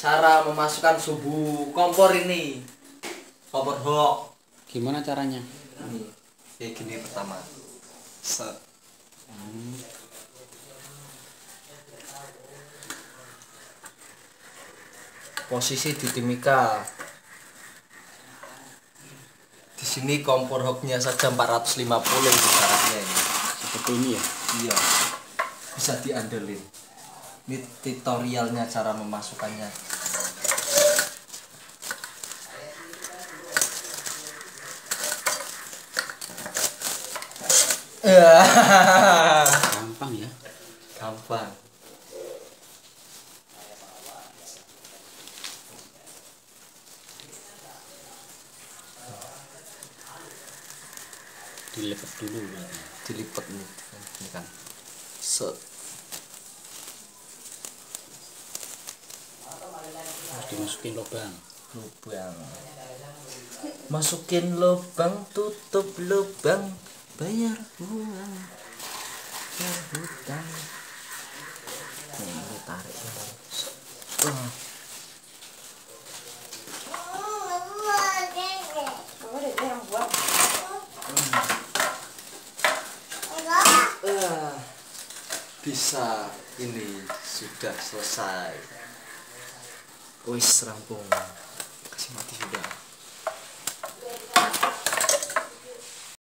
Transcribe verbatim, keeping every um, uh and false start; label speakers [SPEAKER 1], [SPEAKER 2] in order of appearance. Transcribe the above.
[SPEAKER 1] cara memasukkan suhu kompor ini, kompor hok.
[SPEAKER 2] Gimana caranya?
[SPEAKER 1] Ini kayak gini pertama. Set.
[SPEAKER 2] Hmm.
[SPEAKER 1] Posisi di timika. Di sini kompor hoknya saja empat ratus lima puluh besarannya ini.
[SPEAKER 2] Seperti ini ya?
[SPEAKER 1] Iya. Bisa diandelin. Ini tutorialnya cara memasukkannya.
[SPEAKER 2] Gampang ya?
[SPEAKER 1] Gampang.
[SPEAKER 2] Dilipat dulu berarti.
[SPEAKER 1] Dilipat nih, ini kan. Set.
[SPEAKER 2] Harus dimasukin lubang.
[SPEAKER 1] Lubang. Masukin lubang, tutup lubang, bayar uang. Bayar hutang. Nih, ini tarik. Uh. Uh, bisa, ini sudah selesai. Wis rampung. Kasih mati sudah.